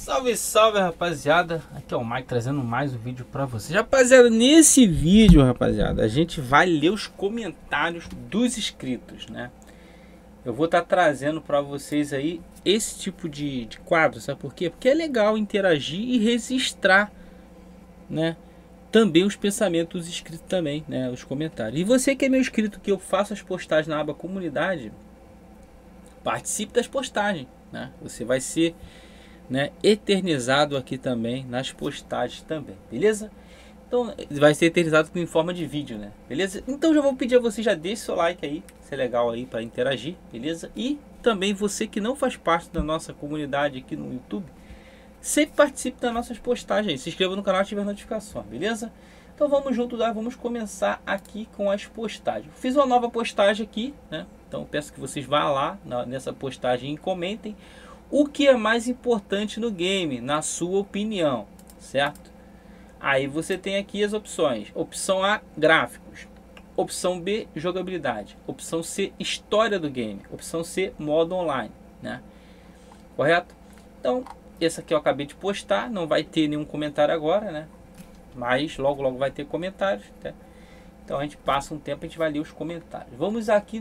Salve, salve, rapaziada. Aqui é o Mike trazendo mais um vídeo pra vocês. Rapaziada, nesse vídeo, rapaziada, a gente vai ler os comentários dos inscritos, né? Eu vou estar trazendo pra vocês aí esse tipo de quadro, sabe por quê? Porque é legal interagir e registrar, né? Também os pensamentos dos inscritos também, né? Os comentários. E você que é meu inscrito, que eu faço as postagens na aba comunidade, participe das postagens, né? Você vai ser, né, eternizado aqui também nas postagens também, beleza? Então vai ser eternizado em forma de vídeo, né? Beleza? Então já vou pedir a você, já deixe seu like aí, isso é legal aí para interagir, beleza? E também você que não faz parte da nossa comunidade aqui no YouTube, sempre participe das nossas postagens, se inscreva no canal e ative a notificação, beleza? Então vamos junto lá, vamos começar aqui com as postagens. Fiz uma nova postagem aqui, né? Então peço que vocês vá lá nessa postagem e comentem o que é mais importante no game, na sua opinião, certo? Aí você tem aqui as opções. Opção A, gráficos. Opção B, jogabilidade. Opção C, história do game. Opção C, modo online, né? Correto? Então, essa aqui eu acabei de postar, não vai ter nenhum comentário agora, né? Mas logo vai ter comentários, tá? Então a gente passa um tempo, a gente vai ler os comentários. Vamos aqui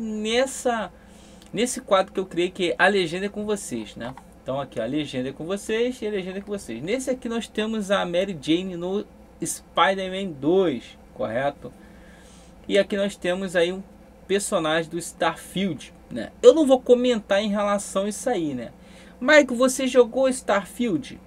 nesse quadro que eu criei, que é a legenda é com vocês, né? Então aqui a legenda é com vocês e a legenda é com vocês. Nesse aqui nós temos a Mary Jane no Spider-Man 2, correto? E aqui nós temos aí um personagem do Starfield, né? Eu não vou comentar em relação a isso aí, né? Michael, você jogou Starfield?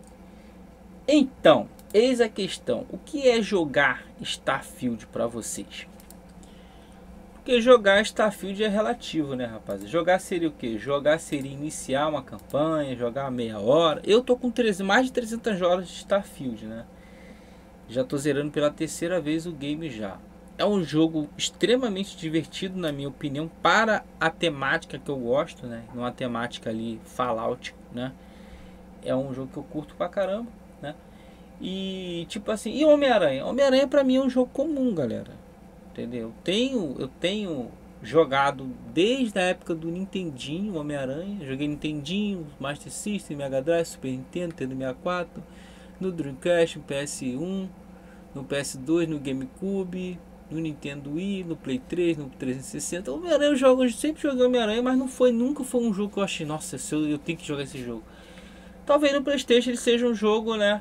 Então, eis a questão. O que é jogar Starfield para vocês? Porque jogar Starfield é relativo, né, rapaz? Jogar seria o que? Jogar seria iniciar uma campanha, jogar meia hora. Eu tô com mais de 300 horas de Starfield, né? Já tô zerando pela terceira vez o game já. É um jogo extremamente divertido, na minha opinião, para a temática que eu gosto, né? Numa temática ali Fallout, né? É um jogo que eu curto pra caramba, né? E tipo assim, e Homem-Aranha? Homem-Aranha pra mim é um jogo comum, galera. Entendeu? Eu tenho jogado desde a época do Nintendinho, Homem-Aranha. Joguei Nintendinho, Master System, Mega Drive, Super Nintendo, Nintendo 64, no Dreamcast, no PS1, no PS2, no GameCube, no Nintendo Wii, no Play 3, no 360. Homem-Aranha eu sempre joguei Homem-Aranha, mas nunca foi um jogo que eu achei, nossa, eu tenho que jogar esse jogo. Talvez no PlayStation ele seja um jogo, né?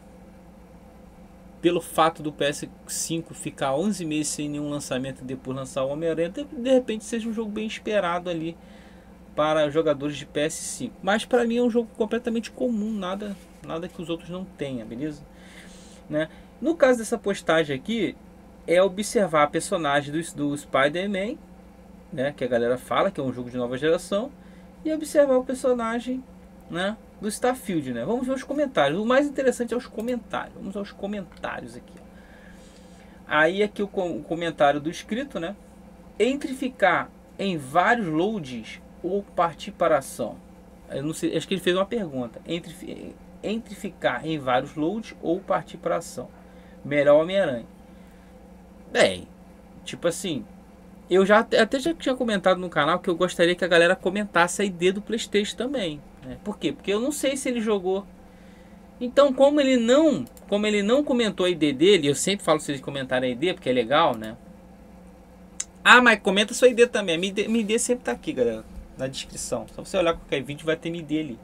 Pelo fato do PS5 ficar 11 meses sem nenhum lançamento e depois lançar o Homem-Aranha, de repente seja um jogo bem esperado ali para jogadores de PS5. Mas para mim é um jogo completamente comum, nada que os outros não tenham, beleza? Né? No caso dessa postagem aqui, é observar a personagem do Spider-Man, né? Que a galera fala que é um jogo de nova geração, e observar o personagem, né, do Starfield, né? Vamos ver os comentários. O mais interessante é os comentários. Vamos aos comentários aqui. Aí aqui o comentário do inscrito, né? Entre ficar em vários loads ou partir para ação. Eu não sei, acho que ele fez uma pergunta. Entre ficar em vários loads ou partir para ação. Melhor Homem-Aranha. Bem, tipo assim, eu até já tinha comentado no canal que eu gostaria que a galera comentasse a ID do PlayStation também. Por quê? Porque eu não sei se ele jogou. Então, como ele não comentou a ID dele, eu sempre falo se eles comentarem a ID, porque é legal, né? Ah, mas comenta sua ID também. Minha ID sempre tá aqui, galera, na descrição. Só você olhar qualquer vídeo, vai ter minha ID ali.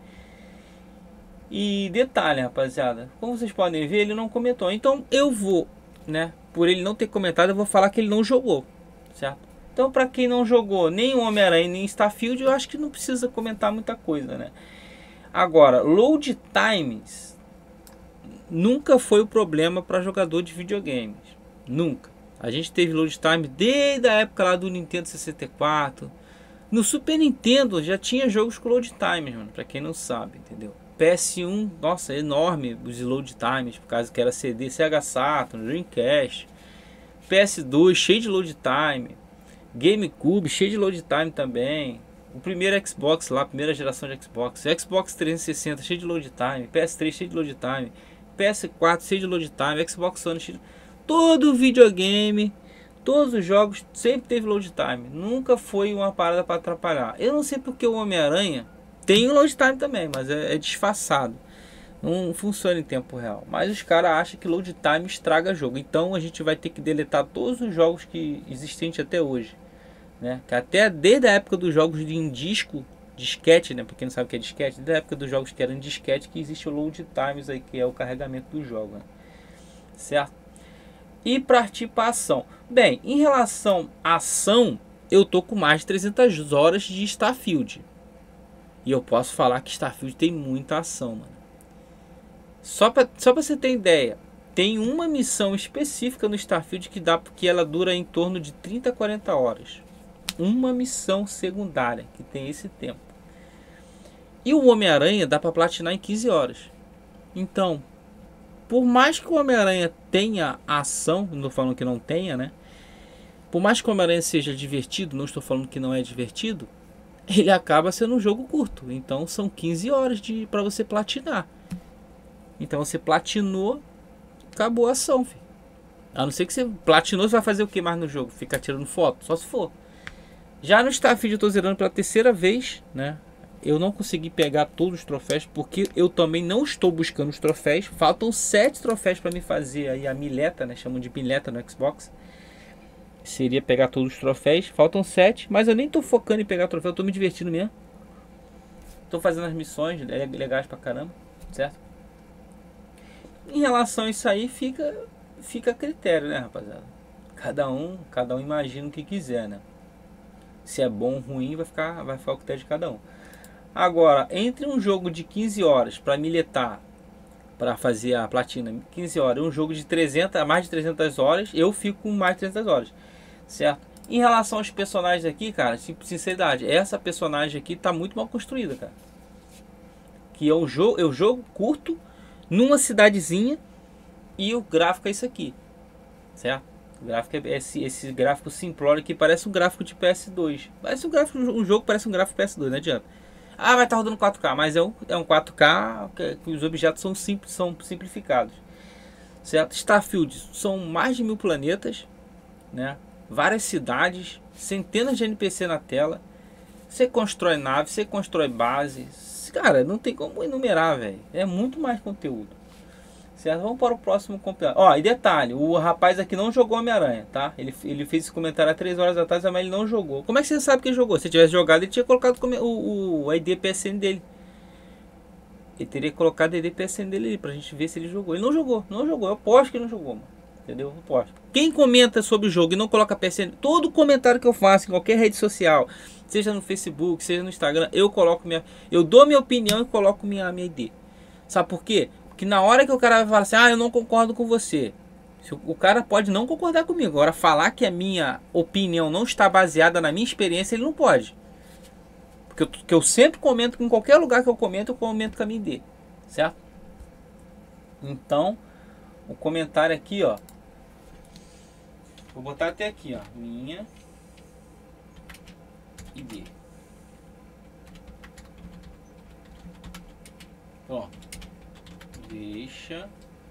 E detalhe, rapaziada, como vocês podem ver, ele não comentou. Então, eu vou, né? Por ele não ter comentado, eu vou falar que ele não jogou, certo? Então, para quem não jogou nem o Homem-Aranha nem Starfield, eu acho que não precisa comentar muita coisa, né? Agora, load times nunca foi o problema para jogador de videogames. Nunca. A gente teve load time desde a época lá do Nintendo 64. No Super Nintendo já tinha jogos com load times, mano, para quem não sabe, entendeu? PS1, nossa, enorme os load times, por causa que era CD, Sega Saturn, Dreamcast. PS2 cheio de load time. GameCube cheio de load time também. O primeiro Xbox lá, primeira geração de Xbox. Xbox 360 cheio de load time. PS3 cheio de load time. PS4 cheio de load time. Xbox One cheio de... Todo videogame, todos os jogos sempre teve load time. Nunca foi uma parada para atrapalhar. Eu não sei porque o Homem-Aranha tem um load time também, mas é disfarçado. Não funciona em tempo real. Mas os caras acham que load time estraga jogo. Então a gente vai ter que deletar todos os jogos que existentes até hoje, né? Que até desde a época dos jogos em disco, disquete, né? Pra quem não sabe o que é disquete, desde a época dos jogos que eram em disquete que existe o load times aí, que é o carregamento do jogo, né? Certo? E partir para ação. Bem, em relação à ação, eu tô com mais de 300 horas de Starfield. E eu posso falar que Starfield tem muita ação, mano. Só pra você ter ideia, tem uma missão específica no Starfield que dá, porque ela dura em torno de 30 a 40 horas. Uma missão secundária que tem esse tempo. E o Homem-Aranha dá para platinar em 15 horas. Então, por mais que o Homem-Aranha tenha ação, não estou falando que não tenha, né? Por mais que o Homem-Aranha seja divertido, não estou falando que não é divertido, ele acaba sendo um jogo curto. Então são 15 horas para você platinar. Então você platinou, acabou a ação, filho. A não ser que você platinou, você vai fazer o que mais no jogo? Ficar tirando foto? Só se for. Já no Starfield eu tô zerando pela terceira vez, né? Eu não consegui pegar todos os troféus, porque eu também não estou buscando os troféus. Faltam 7 troféus para me fazer aí a mileta, né? Chamam de mileta no Xbox. Seria pegar todos os troféus. Faltam 7, mas eu nem tô focando em pegar troféu, eu tô me divertindo mesmo. Tô fazendo as missões legais pra caramba, certo? Em relação a isso aí, fica a critério, né, rapaziada? Cada um imagina o que quiser, né? Se é bom ou ruim, vai ficar o critério de cada um. Agora, entre um jogo de 15 horas para miletar, para fazer a platina, 15 horas, um jogo de 300, mais de 300 horas, eu fico com mais de 300 horas, certo? Em relação aos personagens aqui, cara, sinceridade, essa personagem aqui tá muito mal construída, cara. Que eu jogo curto, numa cidadezinha, e o gráfico é isso aqui, certo? O gráfico é esse gráfico simplório que parece um gráfico de PS2. Parece um gráfico, um jogo parece um gráfico PS2, não adianta. Ah, vai estar rodando 4K, mas é um 4K que os objetos são simplificados, certo? Starfield são mais de 1000 planetas, né? Várias cidades, centenas de NPC na tela. Você constrói nave, você constrói base. Cara, não tem como enumerar, velho. É muito mais conteúdo. Certo? Vamos para o próximo campeonato. Ó, e detalhe, o rapaz aqui não jogou Homem-Aranha, tá? Ele fez esse comentário há 3 horas atrás, mas ele não jogou. Como é que você sabe que ele jogou? Se tivesse jogado, ele tinha colocado o ID PSN dele. Ele teria colocado o ID PSN dele ali pra gente ver se ele jogou. Ele não jogou. Eu aposto que ele não jogou, mano. Entendeu? Eu aposto. Quem comenta sobre o jogo e não coloca PSN, todo comentário que eu faço em qualquer rede social, seja no Facebook, seja no Instagram, eu dou minha opinião e coloco minha ID. Sabe por quê? Que na hora que o cara vai falar assim, ah, eu não concordo com você. O cara pode não concordar comigo. Agora, falar que a minha opinião não está baseada na minha experiência, ele não pode. Porque eu sempre comento, em qualquer lugar que eu comento com a minha ID. Certo? Então, o comentário aqui, ó. Vou botar até aqui, ó. Minha ID. Pronto. Deixa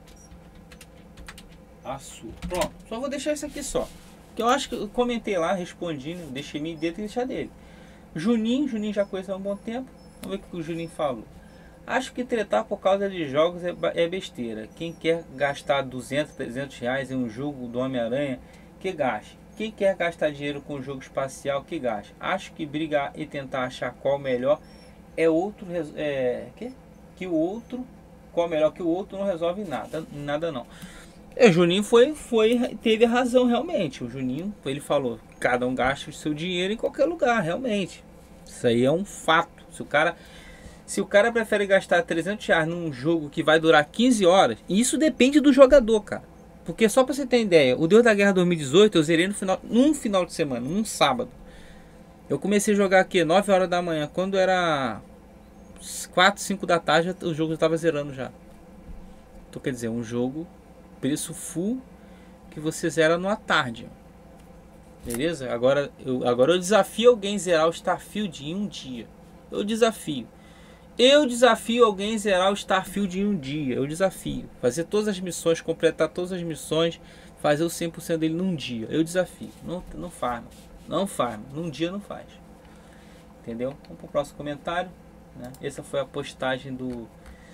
a sua. Pronto, só vou deixar isso aqui só. Que eu acho que eu comentei lá, respondi, né? Deixei minha ideia e deixar dele. Juninho já conhece há um bom tempo. Vamos ver o que o Juninho falou. Acho que tretar por causa de jogos é besteira. Quem quer gastar 200, 300 reais em um jogo do Homem-Aranha, que gaste. Quem quer gastar dinheiro com um jogo espacial, que gaste. Acho que brigar e tentar achar qual melhor é outro. Que o outro. Qual melhor que o outro não resolve nada não. O Juninho teve razão realmente. O Juninho, ele falou, cada um gasta o seu dinheiro em qualquer lugar, realmente. Isso aí é um fato. Se o cara prefere gastar 300 reais num jogo que vai durar 15 horas, e isso depende do jogador, cara. Porque só pra você ter ideia, o Deus da Guerra 2018 eu zerei num final de semana, num sábado. Eu comecei a jogar aqui 9 horas da manhã, quando era 4, 5 da tarde o jogo estava zerando já. Então quer dizer, um jogo preço full que você zera numa tarde. Beleza? Agora eu desafio alguém zerar o Starfield em um dia. Eu desafio alguém zerar o Starfield em um dia. Eu desafio. Fazer todas as missões, completar todas as missões, fazer o 100% dele num dia. Eu desafio. Não faz. Não faz. Num dia não faz. Entendeu? Vamos para o próximo comentário. Né? Essa foi a postagem do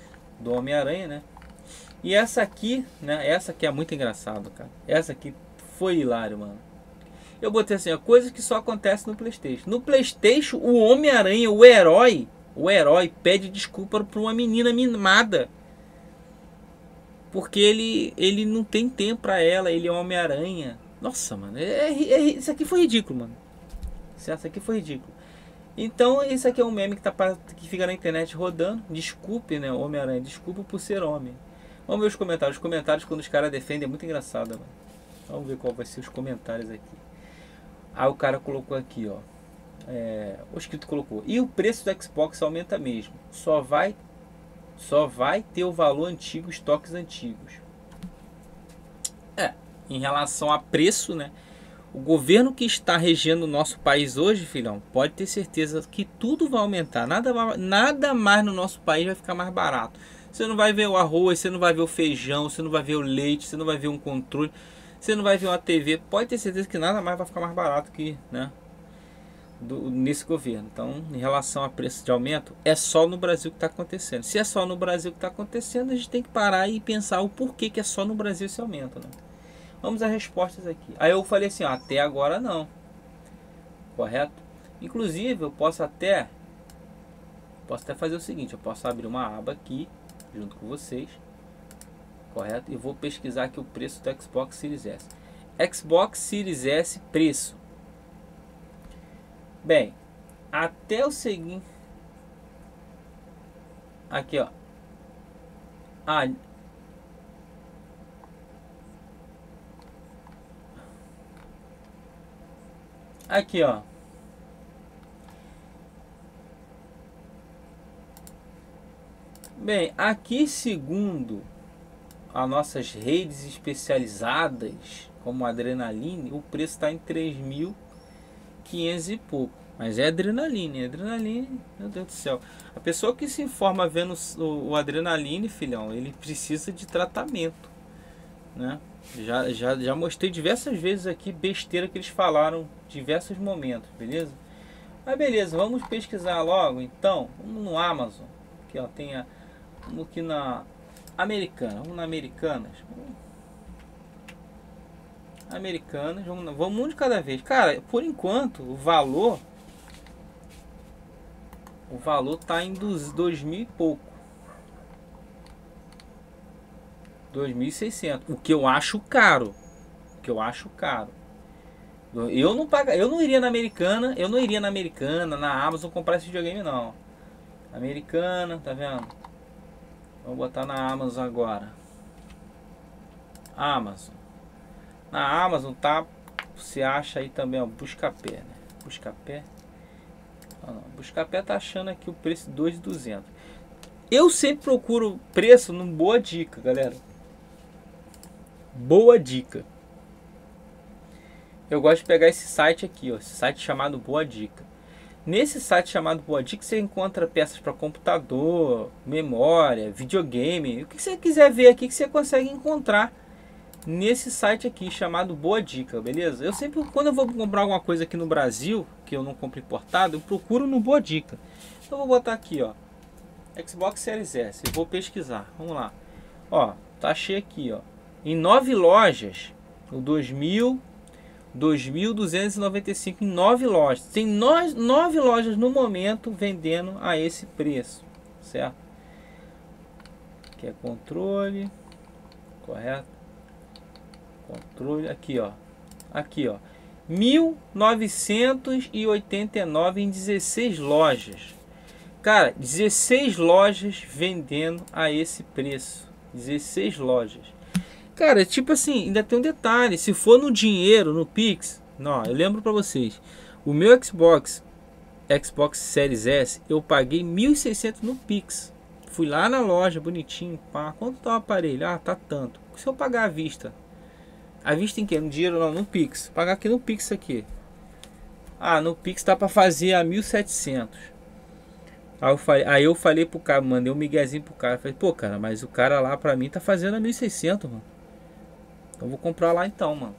do Homem-Aranha, né? E essa aqui, né? Essa aqui é muito engraçado, cara. Essa aqui foi hilário, mano. Eu botei assim, ó, coisas que só acontecem no PlayStation. No PlayStation, o Homem-Aranha, o herói pede desculpa pra uma menina mimada. Porque ele não tem tempo pra ela, ele é Homem-Aranha. Nossa, mano, isso aqui foi ridículo, mano. Isso aqui foi ridículo. Então, isso aqui é um meme que fica na internet rodando. Desculpe, né, Homem-Aranha, desculpa por ser homem. Vamos ver os comentários. Os comentários, quando os caras defendem, é muito engraçado, mano. Vamos ver qual vai ser os comentários aqui. Aí o cara colocou aqui, ó. O escrito colocou: e o preço do Xbox aumenta mesmo. Só vai ter o valor antigo, estoques antigos. Em relação a preço, né? O governo que está regendo o nosso país hoje, filhão, pode ter certeza que tudo vai aumentar. Nada mais no nosso país vai ficar mais barato. Você não vai ver o arroz, você não vai ver o feijão, você não vai ver o leite, você não vai ver um controle, você não vai ver uma TV. Pode ter certeza que nada mais vai ficar mais barato que, né, nesse governo. Então, em relação a preço de aumento, é só no Brasil que está acontecendo. Se é só no Brasil que está acontecendo, a gente tem que parar e pensar o porquê que é só no Brasil esse aumento, né? Vamos às respostas aqui. Aí eu falei assim, ó, até agora não. Correto? Inclusive, eu posso até fazer o seguinte, eu posso abrir uma aba aqui, junto com vocês. Correto? E vou pesquisar aqui o preço do Xbox Series S. Xbox Series S, preço. Bem, até o seguinte... Aqui, ó. Aqui, ó. Bem, aqui segundo as nossas redes especializadas, como a Adrenaline, o preço está em 3.500 e pouco. Mas é Adrenaline, meu Deus do céu. A pessoa que se informa vendo o Adrenaline, filhão, ele precisa de tratamento, né? Já mostrei diversas vezes aqui besteira que eles falaram em diversos momentos, beleza? Mas beleza, vamos pesquisar logo então. Vamos no Amazon. Aqui, ó, vamos aqui na Americana. Vamos na Americanas. Americanas, vamos um de cada vez. Cara, por enquanto, o valor tá em 2.000 e pouco. 2.600, o que eu acho caro. Eu não iria na Americana, na Amazon comprar esse videogame não. Americana, tá vendo? Vamos botar na Amazon agora. Amazon. Na Amazon tá, você acha aí também, ó, Buscapé, né? Buscapé. Buscapé tá achando aqui o preço de 2.200. Eu sempre procuro preço no Boa Dica, galera. Boa Dica. Eu gosto de pegar esse site aqui, ó, esse site chamado Boa Dica. Nesse site chamado Boa Dica você encontra peças para computador, memória, videogame, o que você quiser ver aqui que você consegue encontrar nesse site aqui chamado Boa Dica, beleza? Eu sempre, quando eu vou comprar alguma coisa aqui no Brasil, que eu não compro importado, eu procuro no Boa Dica. Então eu vou botar aqui, ó, Xbox Series S, eu vou pesquisar, vamos lá. Ó, tá achei aqui, ó, em 9 lojas, o 2.295 em 9 lojas. Tem 9 lojas no momento vendendo a esse preço, certo? Aqui é controle, correto? Controle, aqui ó, 1.989 em 16 lojas. Cara, 16 lojas vendendo a esse preço. 16 lojas. Cara, tipo assim, ainda tem um detalhe. Se for no dinheiro, no Pix, não, eu lembro pra vocês. O meu Xbox Series S, eu paguei 1.600 no Pix. Fui lá na loja, bonitinho, pá. Quanto tá o aparelho? Ah, tá tanto. Se eu pagar à vista? À vista em que? No dinheiro não, no Pix. Pagar aqui no Pix aqui. Ah, no Pix tá pra fazer a 1.700. Aí eu falei pro cara, mandei um miguezinho pro cara. Falei, pô, cara, mas o cara lá pra mim tá fazendo a 1.600, mano. Então vou comprar lá então, mano.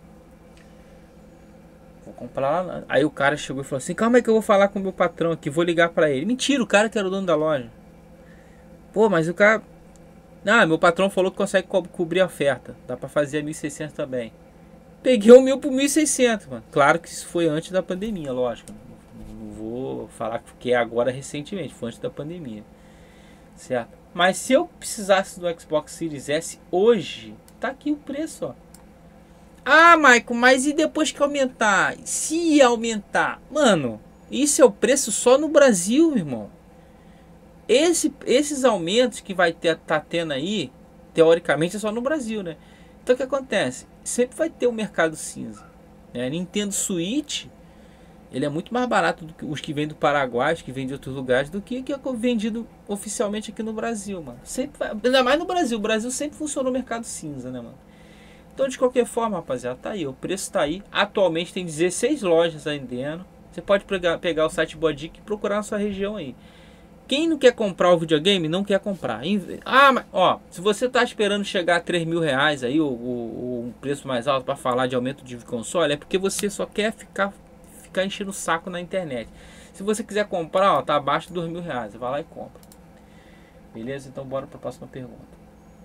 Vou comprar lá. Aí o cara chegou e falou assim, calma aí que eu vou falar com o meu patrão aqui, vou ligar pra ele. Mentira, o cara que era o dono da loja. Pô, mas o cara... Ah, meu patrão falou que consegue cobrir a oferta. Dá pra fazer a 1.600 também. Peguei o meu por 1.600, mano. Claro que isso foi antes da pandemia, lógico. Não vou falar que é agora recentemente, foi antes da pandemia. Certo? Mas se eu precisasse do Xbox Series S hoje, tá aqui o preço, ó. Ah, Michael, mas e depois que aumentar? Se aumentar? Mano, isso é o preço só no Brasil, irmão. Esses aumentos que vai ter, tá tendo aí, teoricamente é só no Brasil, né? Então o que acontece? Sempre vai ter o mercado cinza, né? Nintendo Switch, ele é muito mais barato do que os que vêm do Paraguai, os que vêm de outros lugares, do que é vendido oficialmente aqui no Brasil, mano. Sempre vai, ainda mais no Brasil. O Brasil sempre funcionou o mercado cinza, né, mano? Então, de qualquer forma, rapaziada, tá aí. O preço tá aí. Atualmente tem 16 lojas vendendo. Você pode pegar o site Bodic e procurar na sua região aí. Quem não quer comprar o videogame, não quer comprar. Ah, mas, ó, se você tá esperando chegar a 3 mil reais aí, o preço mais alto para falar de aumento de console, é porque você só quer ficar enchendo o saco na internet. Se você quiser comprar, ó, tá abaixo de 2 mil reais. Vai lá e compra. Beleza? Então bora para a próxima pergunta.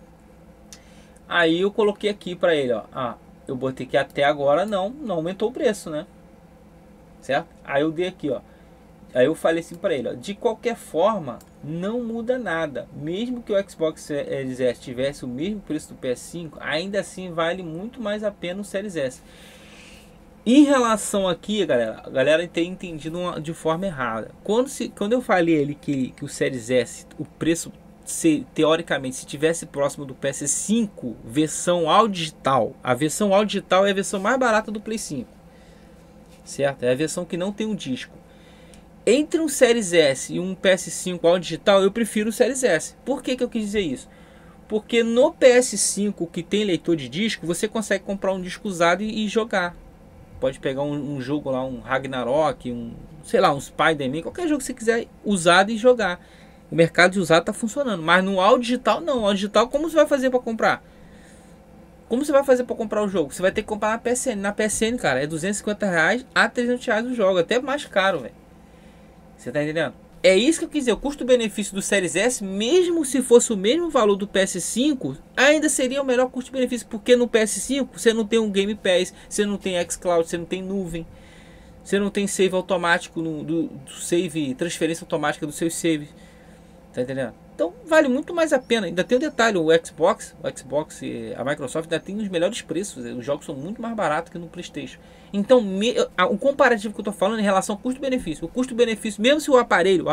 Aí eu coloquei aqui para ele, ó. Ah, eu botei que até agora não aumentou o preço, né? Certo? Aí eu dei aqui, ó. Aí eu falei assim para ele, ó, de qualquer forma, não muda nada. Mesmo que o Xbox Series S tivesse o mesmo preço do PS5, ainda assim vale muito mais a pena o Series S. Em relação aqui, a galera tem entendido de forma errada. Quando eu falei ali que o Series S, o preço, teoricamente, se tivesse próximo do PS5, versão all digital, a versão all digital é a versão mais barata do Play 5. Certo? É a versão que não tem um disco. Entre um Series S e um PS5 all digital, eu prefiro o Series S. Por que eu quis dizer isso? Porque no PS5 que tem leitor de disco, você consegue comprar um disco usado e jogar. Pode pegar um jogo lá, um Ragnarok, sei lá, um Spider-Man, qualquer jogo que você quiser usado e jogar. O mercado de usado está funcionando. Mas no all digital não. No all digital, como você vai fazer para comprar? Como você vai fazer para comprar o jogo? Você vai ter que comprar na PSN. Na PSN, cara, é 250 reais a 300 reais o jogo. Até mais caro, velho. Você tá entendendo? É isso que eu quis dizer. O custo-benefício do Series S, mesmo se fosse o mesmo valor do PS5, ainda seria o melhor custo-benefício. Porque no PS5 você não tem um Game Pass, você não tem xCloud, você não tem nuvem, você não tem save automático, do save, transferência automática dos seus saves. Tá entendendo? Então vale muito mais a pena. Ainda tem um detalhe, o Xbox, a Microsoft ainda tem os melhores preços. Os jogos são muito mais baratos que no PlayStation. Então o comparativo que eu estou falando é em relação ao custo-benefício. O custo-benefício, mesmo se o aparelho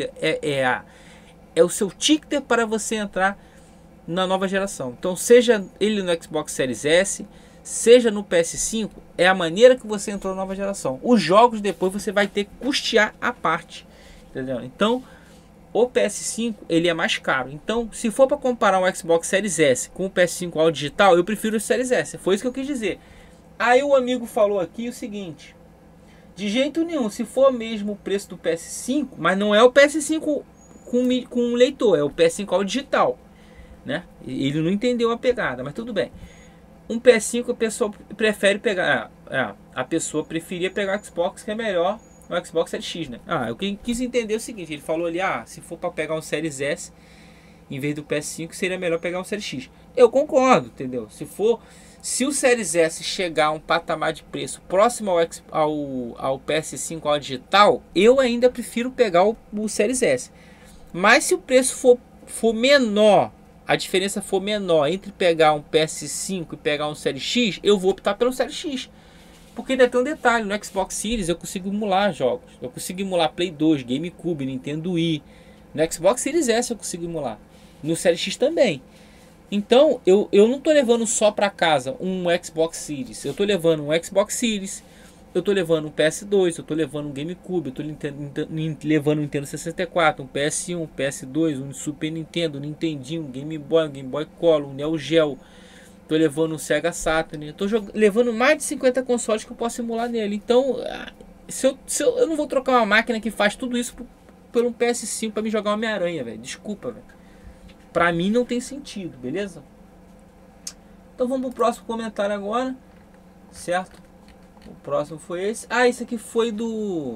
é o seu ticket para você entrar na nova geração. Então seja ele no Xbox Series S, seja no PS5, é a maneira que você entrou na nova geração. Os jogos depois você vai ter que custear a parte. Entendeu? Então o PS5 ele é mais caro. Então, se for para comparar o Xbox Series S com o PS5 all digital, eu prefiro o Series S. Foi isso que eu quis dizer. Aí o amigo falou aqui o seguinte: de jeito nenhum, se for mesmo o preço do PS5, mas não é o PS5 com leitor, é o PS5 all digital, né? Ele não entendeu a pegada, mas tudo bem. Um PS5 a pessoa prefere pegar, a pessoa preferia pegar o Xbox, que é melhor. No Xbox Series X, né? Eu quis entender o seguinte: ele falou ali, se for para pegar um Series S em vez do PS5, seria melhor pegar um Series X. Eu concordo, entendeu? Se o Series S chegar a um patamar de preço próximo ao PS5 ao digital, eu ainda prefiro pegar o Series S. Mas se o preço for menor, a diferença for menor entre pegar um PS5 e pegar um Series X, eu vou optar pelo Series X. Porque ainda tem um detalhe, no Xbox Series eu consigo emular jogos. Eu consigo emular Play 2, GameCube, Nintendo Wii. No Xbox Series S eu consigo emular. No Series X também. Então eu não estou levando só para casa um Xbox Series. Eu estou levando um Xbox Series. Eu estou levando um PS2. Eu estou levando um GameCube. Eu estou levando um Nintendo 64. Um PS1, um PS2, um Super Nintendo, um Nintendinho, um Game Boy, um Game Boy Color, um Neo Geo. Tô levando um Sega Saturn. Tô levando mais de 50 consoles que eu posso emular nele. Então, eu não vou trocar uma máquina que faz tudo isso por um PS5 para me jogar uma Homem-Aranha, velho. Desculpa, velho. Pra mim não tem sentido, beleza? Então vamos pro próximo comentário agora. Certo? O próximo foi esse. Esse aqui foi do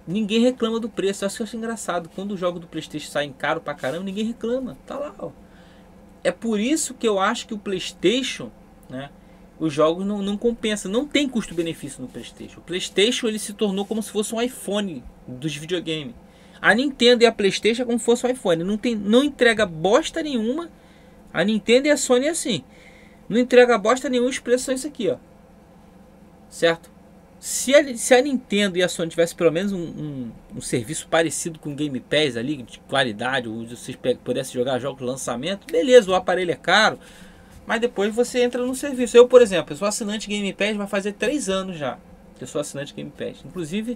ninguém reclama do preço. Eu acho engraçado. Quando os jogos do PlayStation saem caro pra caramba, ninguém reclama. Tá lá, ó. É por isso que eu acho que o PlayStation, né, os jogos não compensam. Não tem custo-benefício no PlayStation. O PlayStation ele se tornou como se fosse um iPhone dos videogames. A Nintendo e a PlayStation é como se fosse um iPhone. Não entrega bosta nenhuma. A Nintendo e a Sony é assim. Não entrega bosta nenhuma, os preços são isso aqui, ó. Certo? Se a Nintendo e a Sony tivessem pelo menos um serviço parecido com o Game Pass ali, de qualidade, onde vocês pudessem jogar jogos de lançamento, beleza, o aparelho é caro, mas depois você entra no serviço. Eu, por exemplo, eu sou assinante Game Pass, vai fazer 3 anos já que eu sou assinante Game Pass. Inclusive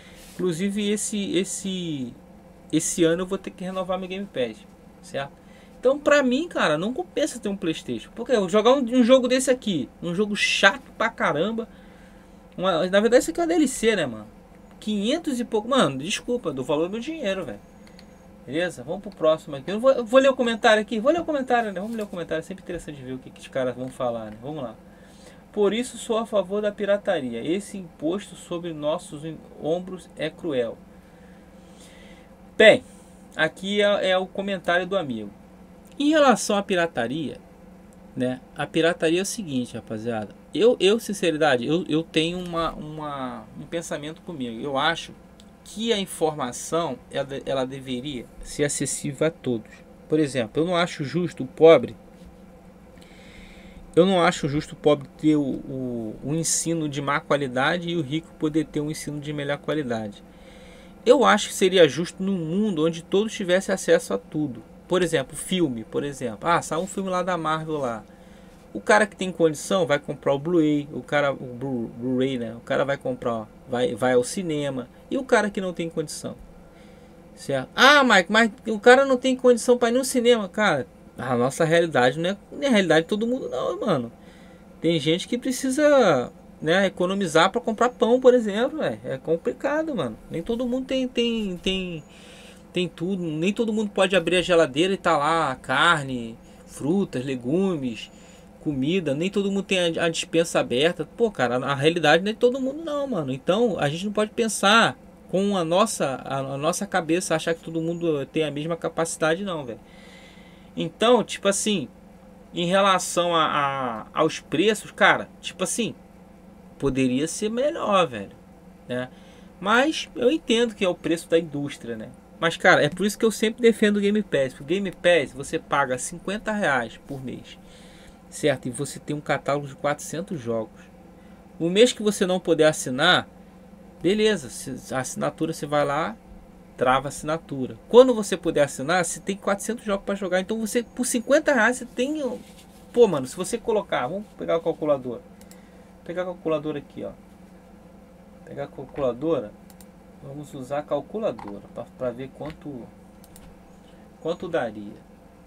esse ano eu vou ter que renovar meu Game Pass, certo? Então pra mim, cara, não compensa ter um PlayStation. Porque eu jogar um jogo desse aqui, um jogo chato pra caramba. Na verdade isso aqui é uma DLC, né, mano? 500 e pouco. Mano, desculpa, do valor do meu dinheiro, velho. Beleza? Vamos pro próximo aqui. Eu vou ler o comentário aqui. Vou ler o comentário, né? Vamos ler o comentário. É sempre interessante ver o que os caras vão falar, né? Vamos lá. Por isso sou a favor da pirataria. Esse imposto sobre nossos ombros é cruel. Bem, aqui é o comentário do amigo. Em relação à pirataria, né? A pirataria é o seguinte, rapaziada. Sinceridade, eu tenho um pensamento comigo. Eu acho que a informação ela deveria ser acessível a todos. Por exemplo, eu não acho justo o pobre. Eu não acho justo o pobre ter o ensino de má qualidade e o rico poder ter um ensino de melhor qualidade. Eu acho que seria justo num mundo onde todos tivessem acesso a tudo. Por exemplo, filme, por exemplo. Ah, saiu um filme lá da Marvel lá. O cara que tem condição vai comprar o Blu-ray, o Blu-ray, né? O cara vai comprar, vai ao cinema. E o cara que não tem condição, certo? Ah, Mike, mas o cara não tem condição para ir no cinema, cara. A nossa realidade não é a realidade de todo mundo, não, mano. Tem gente que precisa, né, economizar para comprar pão, por exemplo, é complicado, mano. Nem todo mundo tem tudo, nem todo mundo pode abrir a geladeira e tá lá carne, frutas, legumes, comida, nem todo mundo tem a dispensa aberta. Pô, cara, a realidade não é de todo mundo não, mano. Então a gente não pode pensar com a nossa cabeça, achar que todo mundo tem a mesma capacidade não, velho. Então, tipo assim, em relação aos preços, cara, tipo assim, poderia ser melhor, velho, né? Mas eu entendo que é o preço da indústria, né? Mas, cara, é por isso que eu sempre defendo o Game Pass. O Game Pass você paga R$50 por mês, certo? E você tem um catálogo de 400 jogos. O mês que você não puder assinar, beleza, a assinatura você vai lá, trava a assinatura. Quando você puder assinar, você tem 400 jogos para jogar. Então você, por R$50 você tem... Pô, mano, se você colocar... Vamos pegar a calculadora. Vou pegar a calculadora aqui, ó. Pegar a calculadora. Vamos usar a calculadora para ver quanto daria.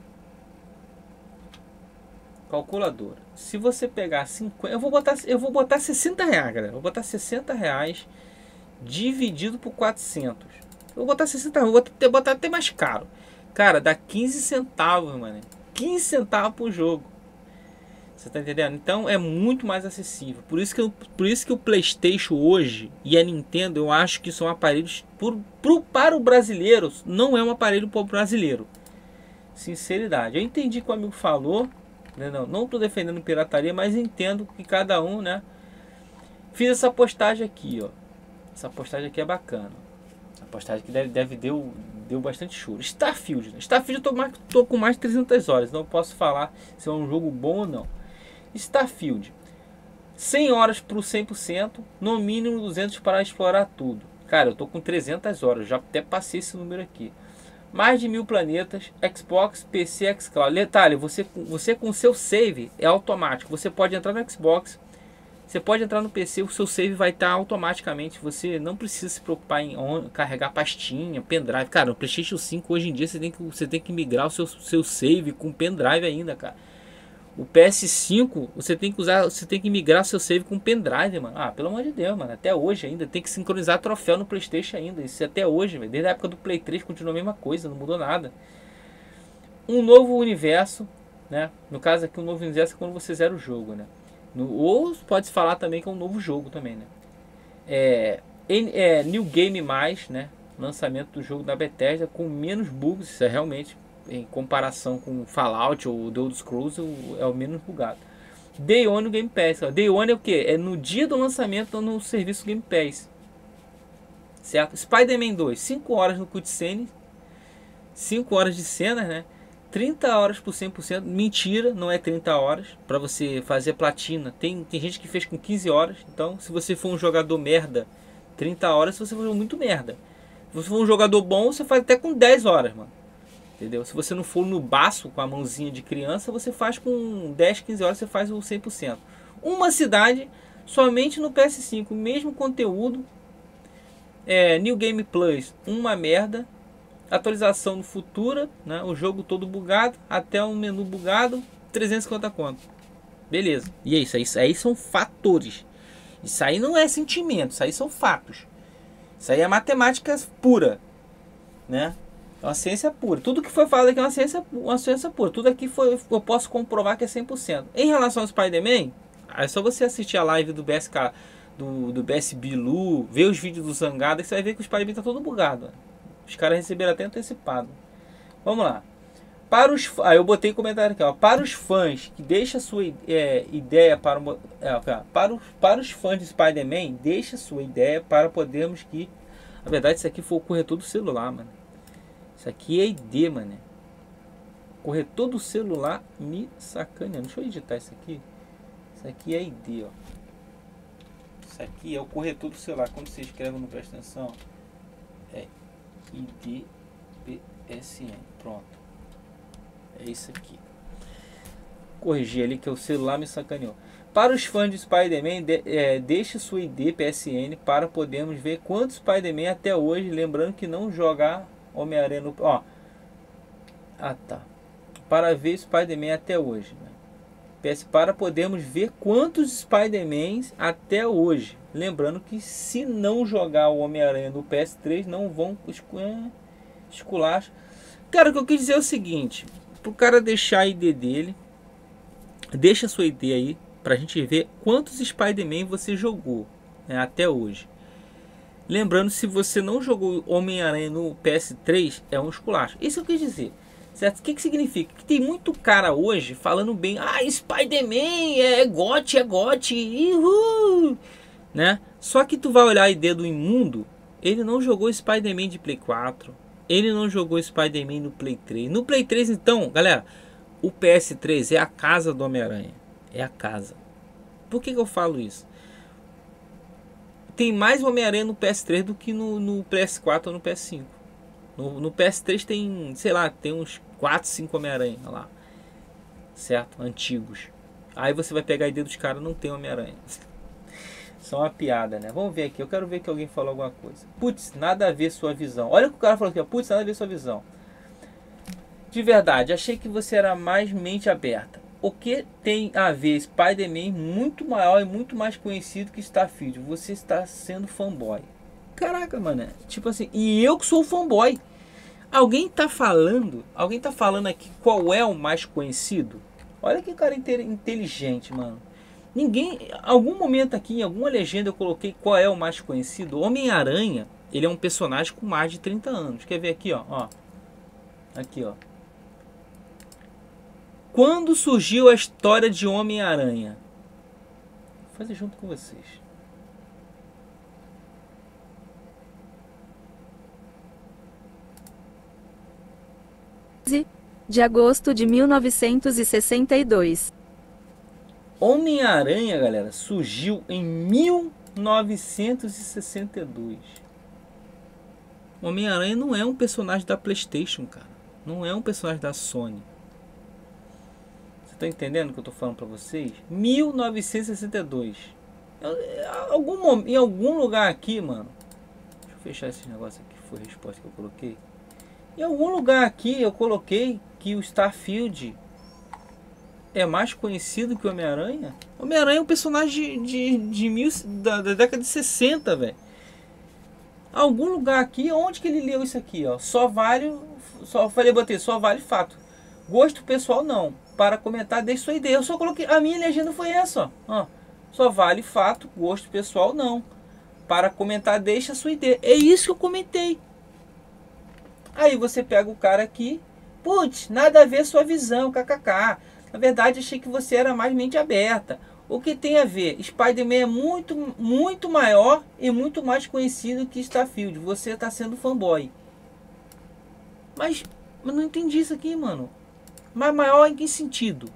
Calculadora. Se você pegar 50... Eu vou botar R$60, galera. Eu vou botar R$60 dividido por 400. Eu vou botar 60, vou botar até mais caro. Cara, dá 15 centavos, mano. 15 centavos por jogo. Você tá entendendo? Então é muito mais acessível. Por isso que o PlayStation hoje e a Nintendo, eu acho que são aparelhos para o brasileiro. Não é um aparelho para o brasileiro. Sinceridade. Eu entendi o que o amigo falou. Né? Não tô defendendo pirataria, mas entendo que cada um, né? Fiz essa postagem aqui, ó. Essa postagem aqui é bacana. A postagem que deu bastante choro. Starfield. Né? Starfield eu tô com mais de 300 horas. Não posso falar se é um jogo bom ou não. Starfield. 100 horas para o 100%. No mínimo 200 para explorar tudo. Cara, eu tô com 300 horas. Já até passei esse número aqui. Mais de 1000 planetas. Xbox, PC, xCloud. Detalhe, você com o seu save é automático. Você pode entrar no Xbox. Você pode entrar no PC, o seu save vai estar automaticamente. Você não precisa se preocupar em carregar pastinha, pendrive. Cara, no PlayStation 5 hoje em dia você tem que migrar o seu save com pendrive ainda, cara. O PS5 você tem que migrar seu save com pendrive, mano. Ah, pelo amor de Deus, mano. Até hoje ainda tem que sincronizar troféu no PlayStation ainda. Isso até hoje, velho. Desde a época do Play 3 continua a mesma coisa, não mudou nada. Um novo universo, né? No caso aqui, um novo universo é quando você zera o jogo, né? Ou pode falar também que é um novo jogo também, né? New Game Mais, né? Lançamento do jogo da Bethesda com menos bugs. Isso é realmente, em comparação com Fallout ou The Elder Scrolls, é o menos bugado. Day One no Game Pass. Day One é o que? É no dia do lançamento no serviço Game Pass. Certo? Spider-Man 2, 5 horas no cutscene, 5 horas de cena, né? 30 horas por 100%. Mentira, não é 30 horas. Para você fazer platina, tem gente que fez com 15 horas. Então, se você for um jogador merda, 30 horas, se você for muito merda. Se você for um jogador bom, você faz até com 10 horas, mano. Entendeu? Se você não for no baço com a mãozinha de criança, você faz com 10, 15 horas, você faz o 100%. Uma cidade, somente no PS5, mesmo conteúdo. New Game Plus, uma merda. Atualização no futuro, né? O jogo todo bugado, até um menu bugado, 350 conto. Beleza. E é isso aí são fatores. Isso aí não é sentimento, isso aí são fatos. Isso aí é matemática pura, né? É uma ciência pura. Tudo que foi falado aqui é uma ciência pura. Tudo aqui eu posso comprovar que é 100%. Em relação ao Spider-Man, é só você assistir a live do BSK, do BS Bilu, ver os vídeos do Zangado, que você vai ver que o Spider-Man tá todo bugado. Os caras receberam até antecipado. Vamos lá. Eu botei comentário aqui, ó. Para os fãs que deixa sua ideia para os fãs de Spider-Man, deixa sua ideia para podermos que... Na verdade, isso aqui foi o corretor do celular, mano. Isso aqui é ID, mano. Corretor do celular me sacaneando. Deixa eu editar isso aqui. Isso aqui é ID, ó. Isso aqui é o corretor do celular. Quando você escreve, não presta atenção. É ID PSN. Pronto. É isso aqui. Corrigi ali que o celular me sacaneou. Para os fãs de Spider-Man, deixe sua ID PSN para podermos ver quantos Spider-Man até hoje. Lembrando que não jogar Homem-Aranha no... Ó. Ah, tá. Para ver Spider-Man até hoje, né? Para podermos ver quantos Spider-Mans até hoje. Lembrando que se não jogar o Homem-Aranha no PS3, não vão esculacho. Cara, o que eu quis dizer é o seguinte. Pro cara deixar a ID dele. Deixa a sua ID aí. Pra gente ver quantos Spider-Man você jogou, né, até hoje. Lembrando, se você não jogou Homem-Aranha no PS3, é um esculacho. Isso eu quis dizer. Certo? O que significa? Que tem muito cara hoje falando bem. Ah, Spider-Man é GOT, uhul! Né? Só que tu vai olhar a ID do imundo. Ele não jogou Spider-Man de Play 4. Ele não jogou Spider-Man no Play 3. No Play 3, então, galera, o PS3 é a casa do Homem-Aranha. É a casa. Por que eu falo isso? Tem mais Homem-Aranha no PS3 do que no PS4 ou no PS5. No PS3 tem, sei lá, tem uns 4, 5 Homem-Aranha lá. Certo? Antigos. Aí você vai pegar a ID dos caras, não tem Homem-Aranha. Só uma piada, né? Vamos ver aqui. Eu quero ver que alguém falou alguma coisa. Putz, nada a ver sua visão. Olha o que o cara falou aqui. Putz, nada a ver sua visão. De verdade, achei que você era mais mente aberta. O que tem a ver Spider-Man muito maior e muito mais conhecido que Starfield? Você está sendo fanboy. Caraca, mano. Tipo assim, e eu que sou fanboy. Alguém tá falando aqui qual é o mais conhecido? Olha que cara inteligente, mano. Ninguém, algum momento aqui, em alguma legenda eu coloquei qual é o mais conhecido. Homem-Aranha, ele é um personagem com mais de 30 anos. Quer ver aqui, ó? Aqui, ó. Quando surgiu a história de Homem-Aranha? Vou fazer junto com vocês. De agosto de 1962. Homem-Aranha, galera, surgiu em 1962. Homem-Aranha não é um personagem da PlayStation, cara. Não é um personagem da Sony. Você tá entendendo o que eu tô falando pra vocês? 1962. Em algum lugar aqui, mano. Deixa eu fechar esse negócio aqui. Foi a resposta que eu coloquei. Em algum lugar aqui eu coloquei que o Starfield é mais conhecido que o Homem-Aranha. Homem-Aranha é um personagem da década de 60, velho. Algum lugar aqui, onde que ele leu isso aqui, ó? Só vale fato. Gosto pessoal não. Para comentar, deixe sua ideia. Eu só coloquei, a minha legenda foi essa, ó. Só vale fato, gosto pessoal não. Para comentar, deixa a sua ideia. É isso que eu comentei. Aí você pega o cara aqui, putz, nada a ver sua visão, kkk. Na verdade, achei que você era mais mente aberta. O que tem a ver? Spider-Man é muito maior e muito mais conhecido que Starfield. Você está sendo fanboy. Mas não entendi isso aqui, mano. Mas maior em que sentido?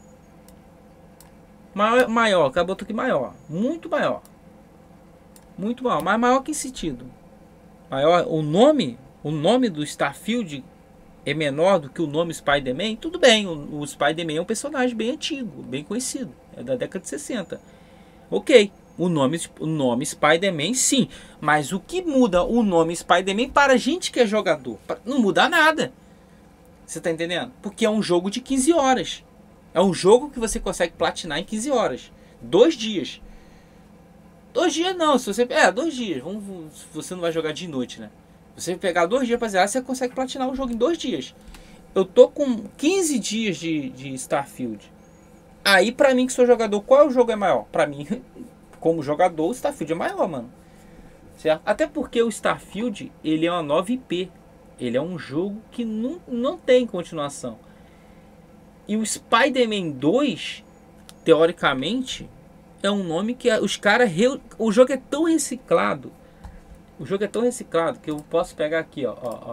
Maior, acabou aqui maior. Muito maior. Muito maior. Mas maior que sentido? Maior, o nome do Starfield é menor do que o nome Spider-Man? Tudo bem, o Spider-Man é um personagem bem antigo, bem conhecido. É da década de 60. Ok, o nome Spider-Man sim. Mas o que muda o nome Spider-Man para a gente que é jogador? Não muda nada. Você tá entendendo? Porque é um jogo de 15 horas. É um jogo que você consegue platinar em 15 horas. 2 dias. 2 dias não, se você... 2 dias. Você não vai jogar de noite, né? Você pegar 2 dias pra zerar, você consegue platinar o jogo em 2 dias. Eu tô com 15 dias de Starfield. Aí pra mim que sou jogador, qual jogo é maior? Pra mim, como jogador, o Starfield é maior, mano. Certo? Até porque o Starfield, ele é uma nova IP. Ele é um jogo que não tem continuação. E o Spider-Man 2, teoricamente, é um nome que os caras... O jogo é tão reciclado. O jogo é tão reciclado que eu posso pegar aqui,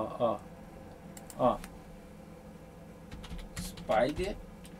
ó. Spider-Man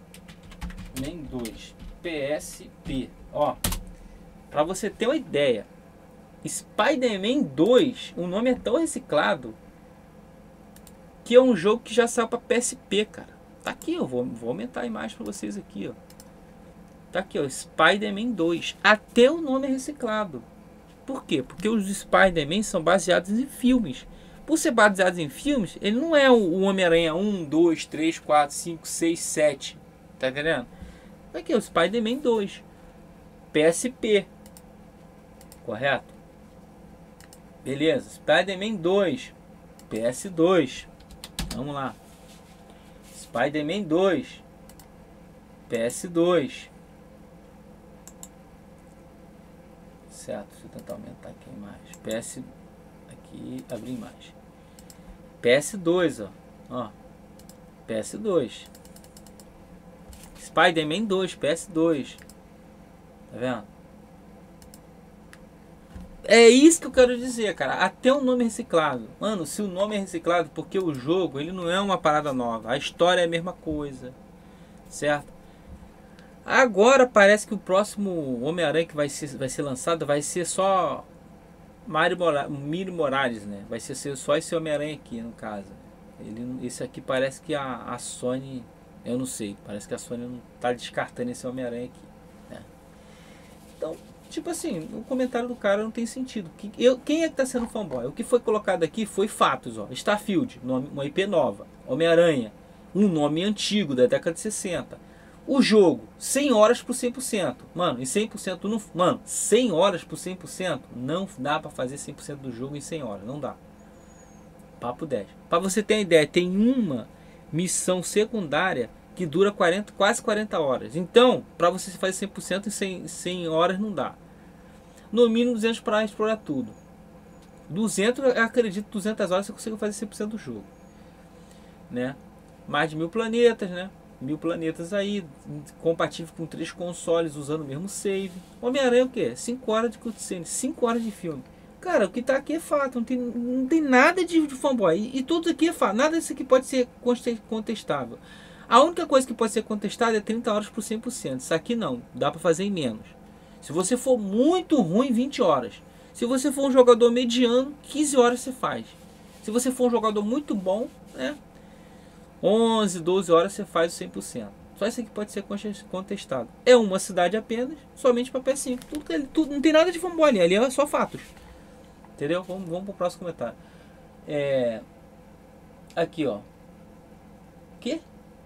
2 PSP. Ó. Pra você ter uma ideia. Spider-Man 2, o nome é tão reciclado que é um jogo que já saiu pra PSP, cara. Tá aqui, eu vou aumentar a imagem pra vocês aqui, ó. Tá aqui, ó, Spider-Man 2. Até o nome é reciclado. Por quê? Porque os Spider-Man são baseados em filmes. Por ser baseados em filmes, ele não é o Homem-Aranha 1, 2, 3, 4, 5, 6, 7. Tá entendendo? Aqui é o Spider-Man 2. PSP. Correto? Beleza. Spider-Man 2. PS2. Vamos lá. Spider-Man 2. PS2. Certo, deixa eu tentar aumentar aqui a imagem. Aqui, abrir imagem. PS2, ó. PS2. Spider-Man 2, PS2. Tá vendo? É isso que eu quero dizer, cara. Até o nome é reciclado. Mano, se o nome é reciclado, porque o jogo, ele não é uma parada nova. A história é a mesma coisa. Certo? Agora parece que o próximo Homem-Aranha que vai ser lançado vai ser só Miles Morales, né? Vai ser só esse Homem-Aranha aqui, no caso. Esse aqui parece que a Sony... Eu não sei. Parece que a Sony não tá descartando esse Homem-Aranha aqui, né? Então, tipo assim, o comentário do cara não tem sentido. Quem é que tá sendo fanboy? O que foi colocado aqui foi fatos, ó. Starfield, uma IP nova. Homem-Aranha, um nome antigo, da década de 60. O jogo, 100 horas por 100%. Mano, em 100% não... Mano, 100 horas por 100% não dá pra fazer 100% do jogo em 100 horas. Não dá. Papo 10. Pra você ter uma ideia, tem uma missão secundária que dura quase 40 horas. Então, pra você fazer 100% em 100 horas não dá. No mínimo 200 para explorar tudo. 200, eu acredito, 200 horas você consegue fazer 100% do jogo. Né? Mais de 1000 planetas, né? 1000 planetas aí, compatível com 3 consoles, usando o mesmo save. Homem-Aranha é o quê? 5 horas de cutscene, 5 horas de filme. Cara, o que tá aqui é fato, não tem nada de fanboy. E tudo aqui é fato, nada disso aqui pode ser contestável. A única coisa que pode ser contestada é 30 horas por 100%. Isso aqui não, dá pra fazer em menos. Se você for muito ruim, 20 horas. Se você for um jogador mediano, 15 horas você faz. Se você for um jogador muito bom, né? 11, 12 horas você faz o 100%. Só isso aqui pode ser contestado. É uma cidade apenas, somente para PS5. Tudo, não tem nada de fanboy ali é só fatos. Entendeu? Vamos pro próximo comentário. Aqui, ó. Que?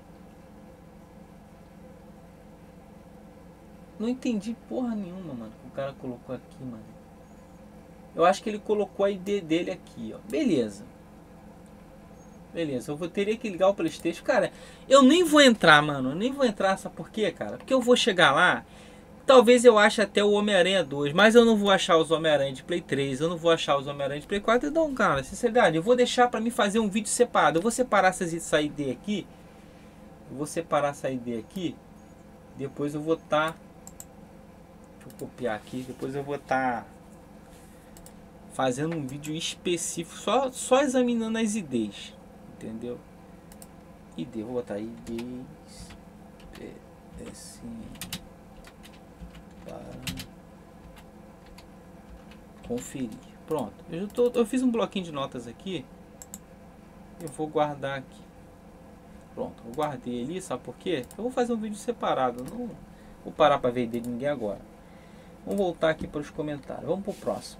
Não entendi porra nenhuma, mano, que o cara colocou aqui, mano. Eu acho que ele colocou a ID dele aqui, ó. Beleza. Beleza, eu teria que ligar o PlayStation. Cara, eu nem vou entrar, mano. Eu nem vou entrar, sabe por quê, cara? Porque eu vou chegar lá. Talvez eu ache até o Homem-Aranha 2, mas eu não vou achar os Homem-Aranha de Play 3, eu não vou achar os Homem-Aranha de Play 4. Então, cara, sinceridade, eu vou deixar pra mim fazer um vídeo separado. Eu vou separar essa ID aqui. Eu vou separar essa ID aqui. Depois eu vou estar... Deixa eu copiar aqui. Depois eu vou estar fazendo um vídeo específico, só examinando as IDs. Entendeu? ID, vou botar IDs. Assim... conferir. Pronto, eu fiz um bloquinho de notas aqui. Eu vou guardar aqui. Pronto, eu guardei ali, sabe por quê? Eu vou fazer um vídeo separado, não vou parar para ver de ninguém agora. Vamos voltar aqui para os comentários. Vamos para o próximo.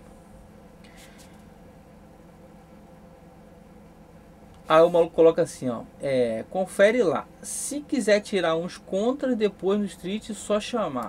Aí o maluco coloca assim, ó, confere lá. Se quiser tirar uns contras depois no Street, só chamar.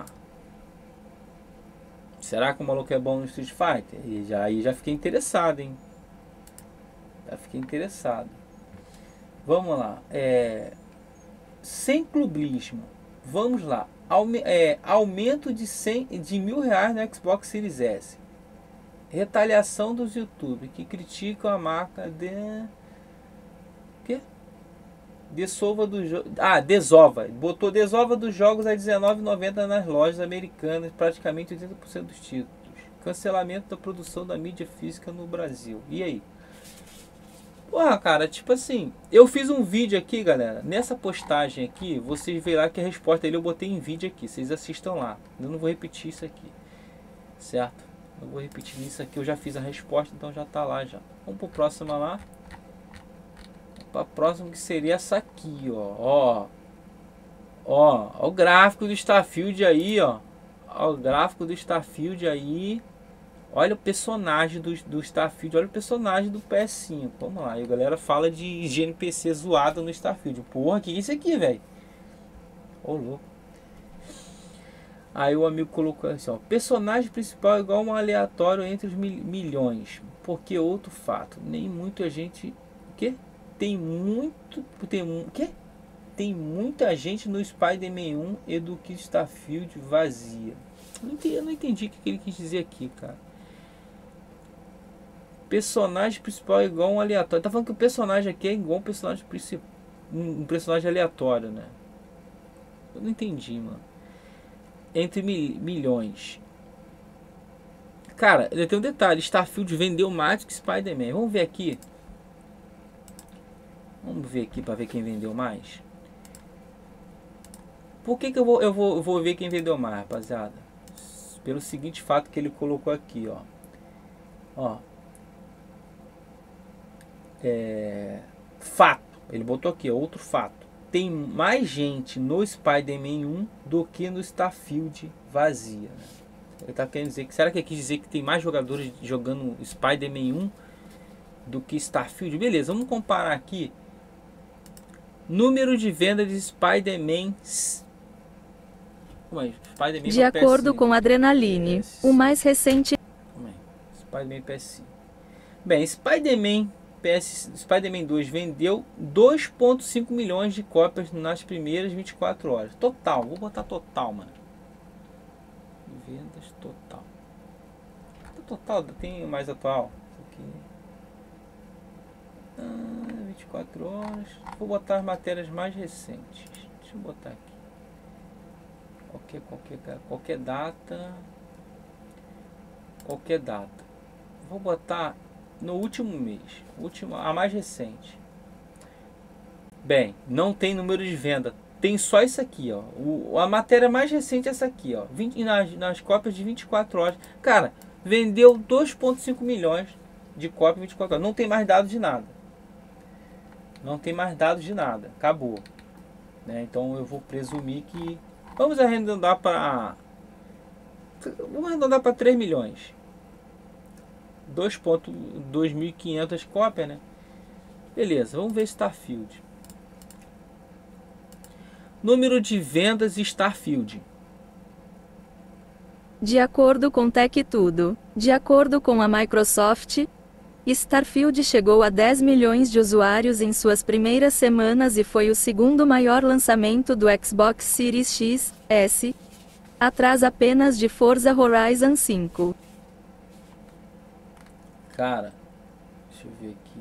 Será que o maluco é bom no Street Fighter? E aí já fiquei interessado, hein? Já fiquei interessado. Vamos lá. Sem clubismo. Vamos lá. Aumento de R$1.000 no Xbox Series S. Retaliação dos YouTube que criticam a marca de... Quê? Desova do jogo. Desova. Botou desova dos jogos a R$19,90 nas lojas americanas, praticamente 80% dos títulos. Cancelamento da produção da mídia física no Brasil. E aí? Porra, cara, tipo assim, eu fiz um vídeo aqui, galera. Nessa postagem aqui, vocês veem lá que a resposta dele eu botei em vídeo aqui. Vocês assistam lá. Eu não vou repetir isso aqui. Certo? Eu vou repetir isso aqui. Eu já fiz a resposta, então já tá lá já. Vamos pro próximo lá. A próxima que seria essa aqui, ó o gráfico do Starfield aí, ó o gráfico do Starfield aí, olha o personagem do Starfield, olha o personagem do PS5, vamos lá, e a galera fala de GNPC zoado no Starfield, porra, que isso aqui, velho, ô louco. Aí o amigo colocou assim, ó, personagem principal é igual um aleatório entre os milhões, porque outro fato, nem muita gente, o quê? Tem muita gente no Spider-Man 1 e do que Starfield vazia. Eu não entendi o que ele quis dizer aqui, cara. Personagem principal é igual um aleatório. Tá falando que o personagem aqui é igual um personagem principal, um personagem aleatório, né? Eu não entendi, mano. Entre milhões. Cara, tem um detalhe. Starfield vendeu mais do que Spider-Man. Vamos ver aqui. Vamos ver aqui para ver quem vendeu mais. Por que eu vou ver quem vendeu mais, rapaziada? Pelo seguinte fato que ele colocou aqui, ó. Fato. Ele botou aqui, outro fato. Tem mais gente no Spider-Man 1 do que no Starfield vazia. Né? Ele tá querendo dizer que... Será que ele quis dizer que tem mais jogadores jogando Spider-Man 1 do que Starfield? Beleza, vamos comparar aqui. Número de vendas de Spider-Man. De acordo com Adrenaline, o mais recente. Spider-Man PS5. Bem, Spider-Man 2 vendeu 2,5 milhões de cópias nas primeiras 24 horas. Total, vou botar total, mano. Vendas total. Total, tem mais atual. Isso aqui. 24 horas. Vou botar as matérias mais recentes. Deixa eu botar aqui. Qualquer data. Qualquer data. Vou botar no último mês. A mais recente. Bem, não tem número de venda. Tem só isso aqui, ó. A matéria mais recente é essa aqui, ó. Nas cópias de 24 horas. Cara, vendeu 2,5 milhões de cópias em 24 horas. Não tem mais dados de nada. Não tem mais dados de nada. Acabou. Né? Então eu vou presumir que... Vamos arredondar para... Vamos arredondar para 3 milhões. 2.2500 cópias, né? Beleza, vamos ver Starfield. Número de vendas Starfield. De acordo com TechTudo, de acordo com a Microsoft, Starfield chegou a 10 milhões de usuários em suas primeiras semanas e foi o segundo maior lançamento do Xbox Series X, S, atrás apenas de Forza Horizon 5. Cara, deixa eu ver aqui.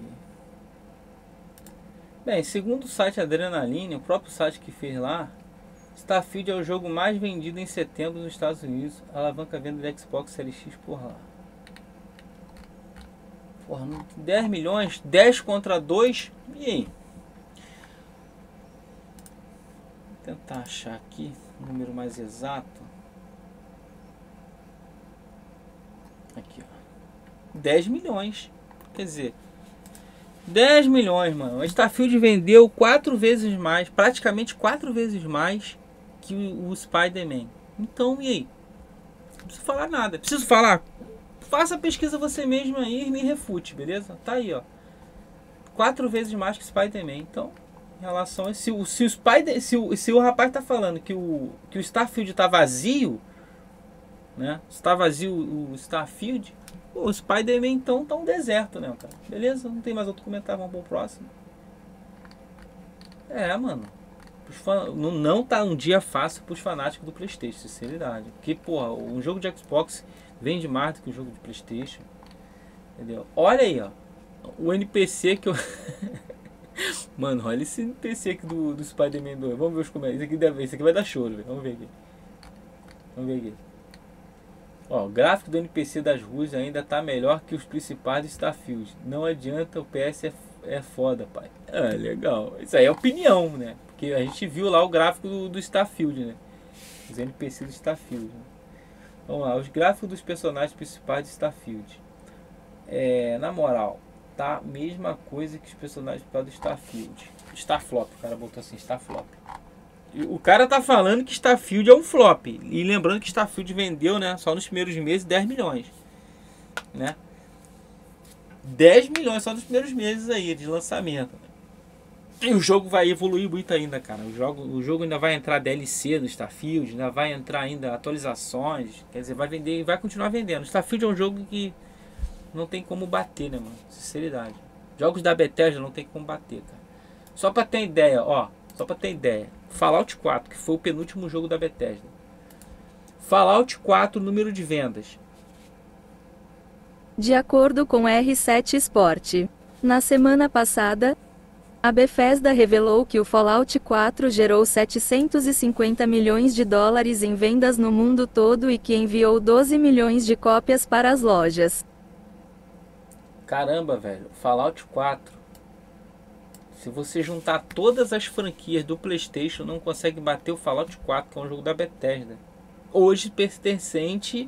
Bem, segundo o site Adrenaline, o próprio site que fez lá, Starfield é o jogo mais vendido em setembro nos Estados Unidos. Alavanca a venda de Xbox Series X por lá. Porra, 10 milhões, 10 contra 2. E aí? Vou tentar achar aqui o número mais exato. Aqui, ó. 10 milhões. Quer dizer, 10 milhões, mano. O Starfield vendeu 4 vezes mais, praticamente 4 vezes mais que o Spider-Man. Então, e aí? Não preciso falar nada. Preciso falar? Faça a pesquisa você mesmo aí e me refute, beleza? Tá aí, ó. 4 vezes mais que o Spider-Man. Então, em relação a... Se o rapaz tá falando que o Starfield tá vazio, né? Está vazio o Starfield... Pô, o Spider-Man então tá um deserto, né, cara? Beleza? Não tem mais outro comentário, vamos pro próximo. É, mano. Não tá um dia fácil pros fanáticos do PlayStation, sinceridade. Porque, porra, um jogo de Xbox vende mais do que um jogo de PlayStation. Entendeu? Olha aí, ó. O NPC que eu... Mano, olha esse NPC aqui do Spider-Man 2. Vamos ver os comentários. Isso aqui vai dar choro, velho. Vamos ver aqui. Vamos ver aqui. Ó, o gráfico do NPC das ruas ainda tá melhor que os principais do Starfield. Não adianta, o PS é foda, pai. Ah, legal. Isso aí é opinião, né? Porque a gente viu lá o gráfico do Starfield, né? Os NPCs do Starfield. Né? Vamos lá, os gráficos dos personagens principais do Starfield. Na moral, tá a mesma coisa que os personagens principais do Starfield. Starflop, o cara botou assim, Starflop. O cara tá falando que Starfield é um flop. E lembrando que Starfield vendeu, né, só nos primeiros meses 10 milhões. Né? 10 milhões só nos primeiros meses aí de lançamento. E o jogo vai evoluir muito ainda, cara. O jogo ainda vai entrar DLC do Starfield, ainda vai entrar ainda atualizações. Quer dizer, vai vender e vai continuar vendendo. Starfield é um jogo que não tem como bater, né, mano? Sinceridade. Jogos da Bethesda não tem como bater, cara. Só pra ter ideia, ó. Só pra ter ideia. Fallout 4, que foi o penúltimo jogo da Bethesda. Fallout 4, número de vendas. De acordo com R7 Sport, na semana passada, a Bethesda revelou que o Fallout 4 gerou 750 milhões de dólares em vendas no mundo todo e que enviou 12 milhões de cópias para as lojas. Caramba, velho. Fallout 4. Se você juntar todas as franquias do PlayStation, não consegue bater o Fallout 4, que é um jogo da Bethesda. Hoje pertencente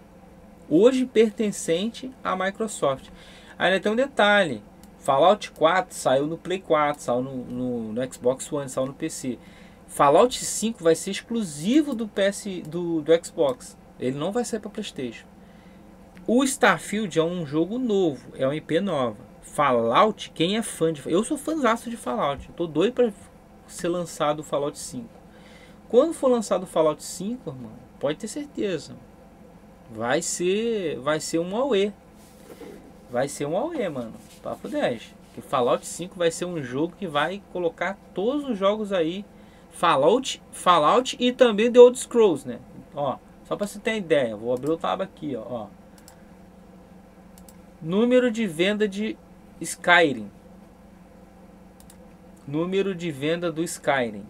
à Microsoft. Ainda tem um detalhe. Fallout 4 saiu no Play 4, saiu no Xbox One, saiu no PC. Fallout 5 vai ser exclusivo do Xbox. Ele não vai sair para PlayStation. O Starfield é um jogo novo, é uma IP nova. Fallout, quem é fã de... Eu sou fãzaço de Fallout. Eu tô doido para ser lançado o Fallout 5. Quando for lançado o Fallout 5, mano, pode ter certeza. Vai ser um AUE. Vai ser um AUE, mano. Papo 10. Porque Fallout 5 vai ser um jogo que vai colocar todos os jogos aí. Fallout e também The Elder Scrolls, né? Ó, só pra você ter ideia. Vou abrir o tab aqui, ó. Número de venda de Skyrim. Número de venda do Skyrim.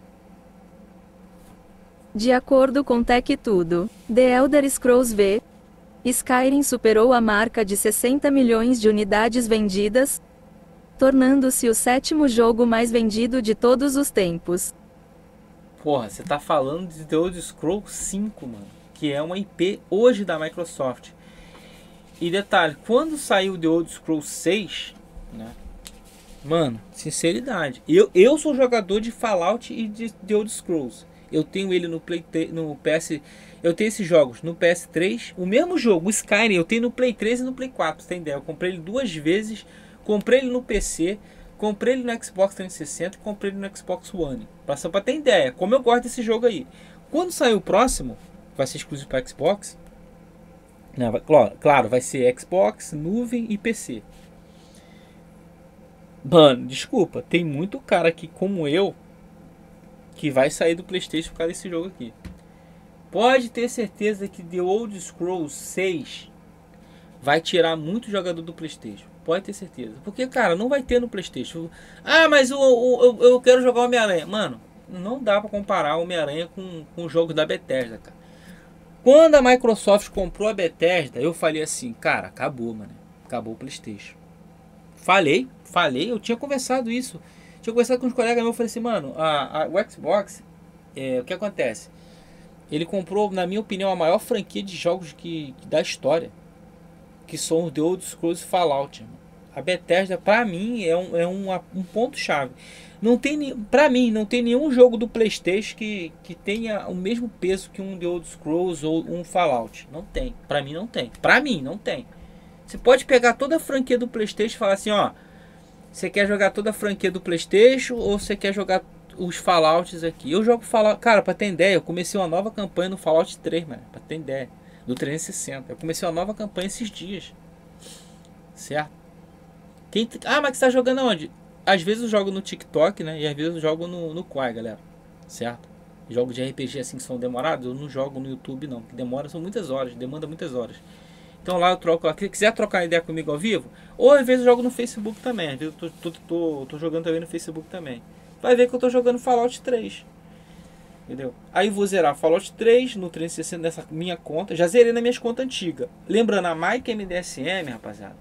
De acordo com Tech Tudo, The Elder Scrolls V, Skyrim superou a marca de 60 milhões de unidades vendidas, tornando-se o 7º jogo mais vendido de todos os tempos. Porra, você tá falando de The Elder Scrolls 5, mano, que é uma IP hoje da Microsoft. E detalhe, quando saiu The Elder Scrolls 6, né? Mano, sinceridade, eu sou jogador de Fallout e de The Elder Scrolls. Eu tenho ele no PS. Eu tenho esses jogos no PS3. O mesmo jogo, o Skyrim, eu tenho no Play 3 e no Play 4. Você tem ideia? Eu comprei ele 2 vezes. Comprei ele no PC. Comprei ele no Xbox 360 e comprei ele no Xbox One. Só pra ter ideia, como eu gosto desse jogo aí. Quando sair o próximo, vai ser exclusivo para Xbox. Não, claro, vai ser Xbox, nuvem e PC. Mano, desculpa, tem muito cara aqui como eu que vai sair do PlayStation por causa desse jogo aqui. Pode ter certeza que The Elder Scrolls 6 vai tirar muito jogador do PlayStation. Pode ter certeza. Porque, cara, não vai ter no PlayStation. Ah, mas eu quero jogar Homem-Aranha. Mano, não dá pra comparar Homem-Aranha com os jogos da Bethesda, cara. Quando a Microsoft comprou a Bethesda, eu falei assim, cara, acabou, mano. Acabou o PlayStation. Falei, eu tinha conversado isso. Tinha conversado com os colegas meus, eu falei assim, mano, o Xbox, o que acontece? Ele comprou, na minha opinião, a maior franquia de jogos da história. Que são os The Elder Scrolls e Fallout. A Bethesda, pra mim, é um ponto-chave. Pra mim, não tem nenhum jogo do PlayStation que tenha o mesmo peso que um The Elder Scrolls ou um Fallout. Não tem. Pra mim, não tem. Pra mim, não tem. Você pode pegar toda a franquia do PlayStation e falar assim, ó. Você quer jogar toda a franquia do PlayStation ou você quer jogar os Fallouts aqui? Eu jogo Fallout. Cara, pra ter ideia, eu comecei uma nova campanha no Fallout 3, mano. Pra ter ideia. Do 360. Eu comecei uma nova campanha esses dias. Certo? Mas você tá jogando aonde? Às vezes eu jogo no TikTok, né? E às vezes eu jogo no Quai, galera. Certo? Jogos de RPG assim que são demorados, eu não jogo no YouTube não. Que demora, são muitas horas, demanda muitas horas. Então lá eu troco lá. Se quiser trocar ideia comigo ao vivo, ou às vezes eu jogo no Facebook também. Às vezes eu tô jogando também no Facebook também. Vai ver que eu tô jogando Fallout 3. Entendeu? Aí vou zerar Fallout 3 no 360 nessa minha conta. Já zerei nas minhas contas antigas. Lembrando, a Mike MDSM, rapaziada.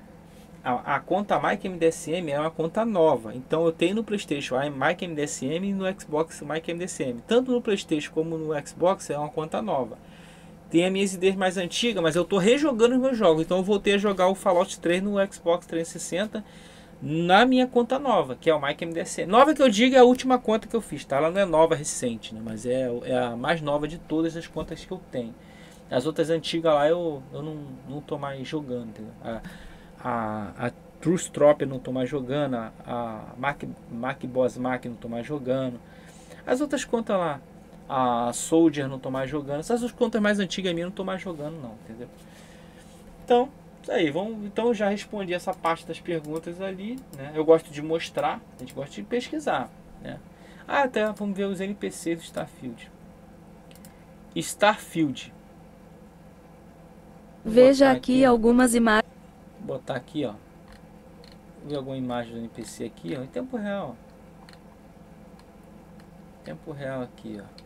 A conta Mike MDSM é uma conta nova. Então eu tenho no PlayStation a Mike MDSM e no Xbox Mike MDSM. Tanto no PlayStation como no Xbox é uma conta nova. Tem as minhas ideias mais antigas, mas eu tô rejogando os meus jogos. Então eu voltei a jogar o Fallout 3 no Xbox 360 na minha conta nova, que é o Mike MDSM. Nova que eu digo é a última conta que eu fiz, tá? Ela não é nova, recente, né? Mas é a mais nova de todas as contas que eu tenho. As outras antigas lá eu não tô mais jogando, entendeu? A True Strop eu não tô mais jogando, a Mac Boss Mac não tô mais jogando. As outras contas lá, a Soldier não tô mais jogando. Essas outras contas mais antigas minhas não tô mais jogando não, entendeu? Então, isso aí, então eu já respondi essa parte das perguntas ali, né? Eu gosto de mostrar, a gente gosta de pesquisar, né? Até vamos ver os NPCs do Starfield. Veja aqui algumas imagens. Vou botar aqui, ó. Vou ver alguma imagem do NPC aqui, ó, em tempo real. Tempo real aqui, ó.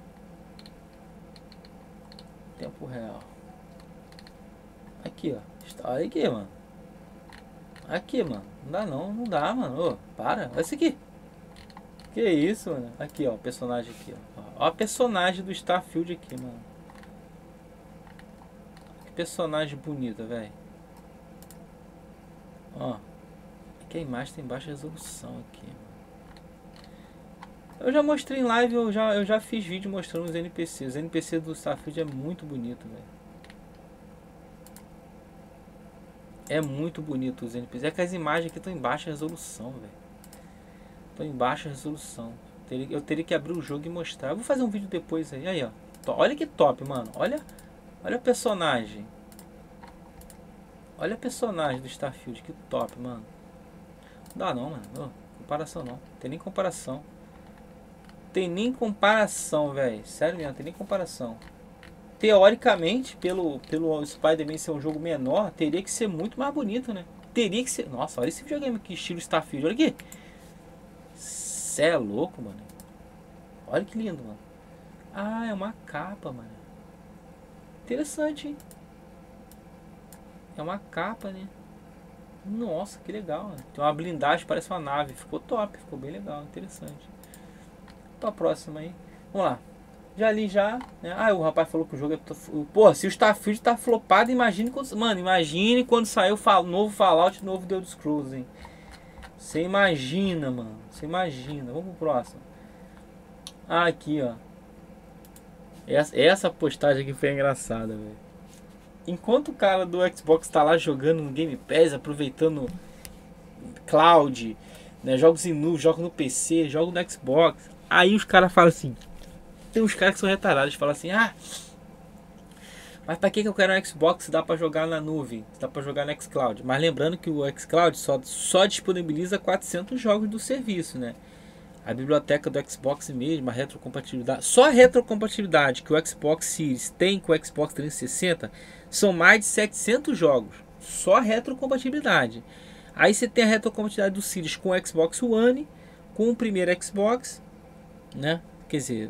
Tempo real. Aqui, ó. Olha aqui, mano. Aqui, mano. Não dá não, não dá, mano. Ô, para. Olha isso aqui. Que isso, mano. Aqui, ó. O personagem aqui, ó. Ó a personagem do Starfield aqui, mano. Que personagem bonita, velho. Ó. Aqui a imagem tem baixa resolução aqui, mano. Eu já mostrei em live, eu já fiz vídeo mostrando os NPCs. Os NPCs do Starfield é muito bonito, velho. É muito bonito os NPCs. É que as imagens aqui estão em baixa resolução, velho. Estão em baixa resolução. Eu teria que abrir o jogo e mostrar. Eu vou fazer um vídeo depois aí. Aí, ó. Olha que top, mano. Olha o personagem. Olha o personagem do Starfield. Que top, mano. Não dá não, mano. Não, comparação não. Tem nem comparação. Tem nem comparação, velho. Sério mesmo, tem nem comparação. Teoricamente, pelo Spider-Man ser um jogo menor, teria que ser muito mais bonito, né? Teria que ser... Nossa, olha esse videogame aqui, estilo Starfield. Olha aqui. Cê é louco, mano. Olha que lindo, mano. Ah, é uma capa, mano. Interessante, hein? É uma capa, né? Nossa, que legal, mano. Tem uma blindagem, parece uma nave. Ficou top, ficou bem legal, interessante. Pra próxima aí. Vamos lá. Já li já, né? Ah, o rapaz falou que o jogo é... Pô, se o Starfield tá flopado, imagine quando... Mano, imagine quando saiu o novo Fallout, novo The Elder Scrolls, hein? Você imagina, mano. Você imagina. Vamos pro próximo. Ah, aqui, ó. Essa postagem aqui foi engraçada, velho. Enquanto o cara do Xbox tá lá jogando no Game Pass, aproveitando cloud, né? Jogos em nuvem, jogos no PC, jogos no Xbox. Aí os caras falam assim... Tem uns caras que são retardados, falam assim, ah, mas pra que eu quero um Xbox se dá pra jogar na nuvem, se dá pra jogar no xCloud? Mas lembrando que o xCloud só disponibiliza 400 jogos do serviço, né? A biblioteca do Xbox mesmo, a retrocompatibilidade. Só a retrocompatibilidade que o Xbox Series tem com o Xbox 360 são mais de 700 jogos. Só a retrocompatibilidade. Aí você tem a retrocompatibilidade do Series com o Xbox One, com o primeiro Xbox, né? Quer dizer,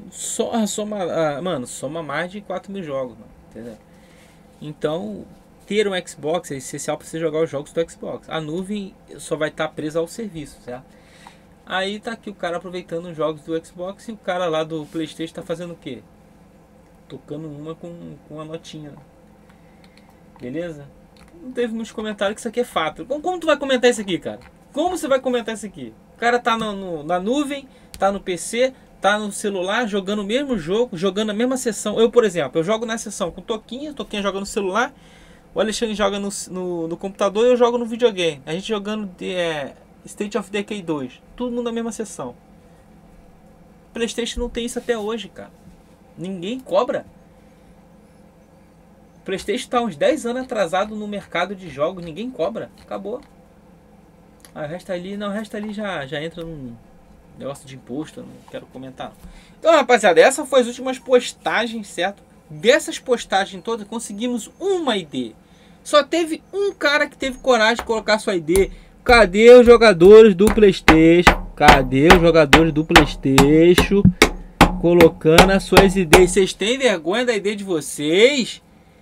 soma mais de 4 mil jogos, mano, entendeu? Então, ter um Xbox é essencial para você jogar os jogos do Xbox. A nuvem só vai estar presa ao serviço, certo? Aí tá aqui o cara aproveitando os jogos do Xbox e o cara lá do PlayStation tá fazendo o quê? Tocando uma com uma notinha. Beleza? Não teve muitos comentários que isso aqui é fato. Como tu vai comentar isso aqui, cara? Como você vai comentar isso aqui? O cara tá na nuvem, tá no PC, tá no celular, jogando o mesmo jogo, jogando a mesma sessão. Eu, por exemplo, eu jogo na sessão com Toquinha joga no celular, o Alexandre joga no computador e eu jogo no videogame. A gente jogando State of Decay 2. Todo mundo na mesma sessão. PlayStation não tem isso até hoje, cara. Ninguém cobra. PlayStation está uns 10 anos atrasado no mercado de jogos. Ninguém cobra. Acabou. O resto ali, não, o resto ali já entra num negócio de imposto. Eu não quero comentar, não. Então, rapaziada, essa foi as últimas postagens, certo? Dessas postagens todas, conseguimos uma ID. Só teve um cara que teve coragem de colocar sua ID. Cadê os jogadores do PlayStation? Cadê os jogadores do PlayStation colocando as suas ideias? Vocês têm vergonha da ideia de vocês?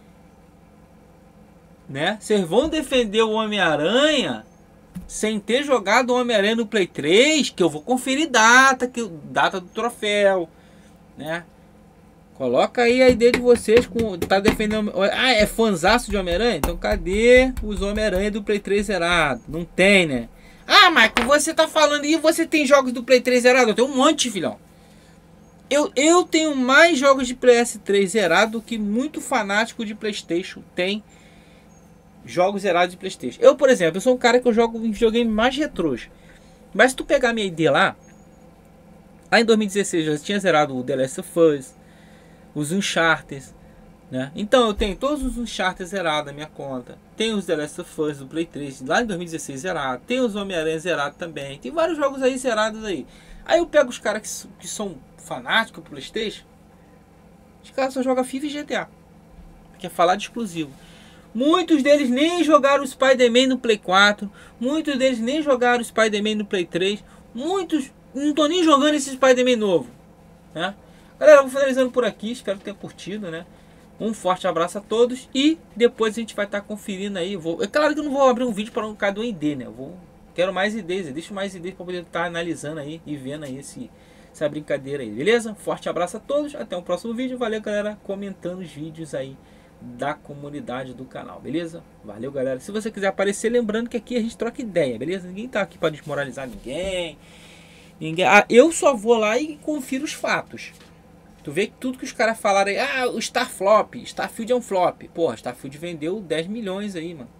Né? Vocês vão defender o Homem-Aranha sem ter jogado o Homem-Aranha no Play 3? Que eu vou conferir data do troféu, né? Coloca aí a ideia de vocês com tá defendendo. Ah, é fanzaço de Homem-Aranha? Então cadê os Homem-Aranha do Play 3 zerado? Não tem, né? Ah, Michael, você tá falando e você tem jogos do Play 3 zerado? Eu tenho um monte, filhão. Eu tenho mais jogos de PS3 zerado do que muito fanático de PlayStation tem jogos zerados de PlayStation. Eu, por exemplo, eu sou um cara que eu jogo em videogame mais retrôs. Mas se tu pegar minha ID lá em 2016 eu já tinha zerado o The Last of Us, os Uncharted, né? Então eu tenho todos os Uncharted zerados na minha conta. Tem os The Last of Us do Play 3 lá em 2016 zerado. Tem os Homem-Aranha zerado também. Tem vários jogos aí zerados aí. Aí eu pego os caras que são fanáticos pro PlayStation. Os caras só jogam FIFA e GTA. Quer falar de exclusivo. Muitos deles nem jogaram o Spider-Man no Play 4. Muitos deles nem jogaram o Spider-Man no Play 3. Muitos não estão nem jogando esse Spider-Man novo, né? Galera, eu vou finalizando por aqui. Espero que tenham curtido, né? Um forte abraço a todos. E depois a gente vai estar conferindo aí. É claro que eu não vou abrir um vídeo para um cada um ID, né? Quero mais ideias. Deixa mais ideias para poder estar analisando aí e vendo aí essa brincadeira aí. Beleza? Forte abraço a todos. Até o próximo vídeo. Valeu, galera. Comentando os vídeos aí da comunidade do canal. Beleza? Valeu, galera. Se você quiser aparecer, lembrando que aqui a gente troca ideia. Beleza? Ninguém tá aqui para desmoralizar ninguém. Eu só vou lá e confiro os fatos. Tu vê que tudo que os caras falaram aí, o Starfield é um flop. Porra, Starfield vendeu 10 milhões aí, mano.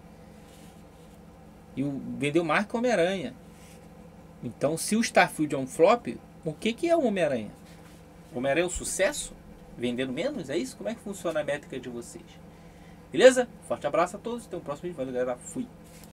E vendeu mais que o Homem-Aranha. Então, se o Starfield é um flop, o que é o Homem-Aranha? O Homem-Aranha é um sucesso? Vendendo menos? É isso? Como é que funciona a métrica de vocês? Beleza? Forte abraço a todos. Até o próximo vídeo. Valeu, galera. Fui.